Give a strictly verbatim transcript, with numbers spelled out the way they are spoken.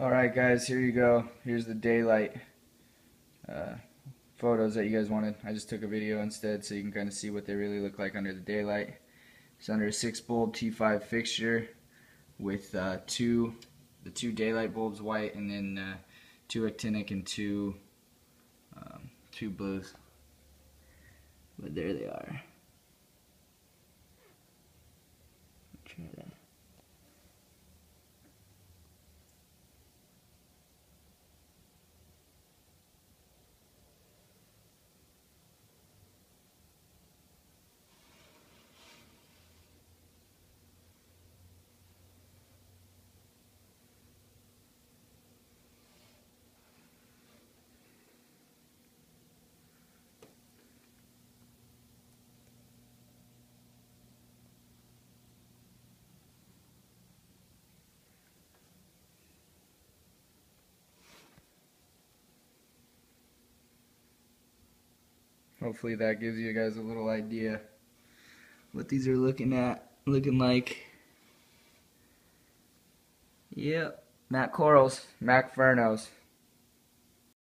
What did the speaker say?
Alright guys, here you go. Here's the daylight uh, photos that you guys wanted. I just took a video instead so you can kind of see what they really look like under the daylight. It's under a six bulb T five fixture with uh, two the two daylight bulbs white and then uh, two actinic and two um, two blues. But there they are. Try that. Hopefully that gives you guys a little idea what these are looking at, looking like. Yep, MAKcorals, MAKfernos.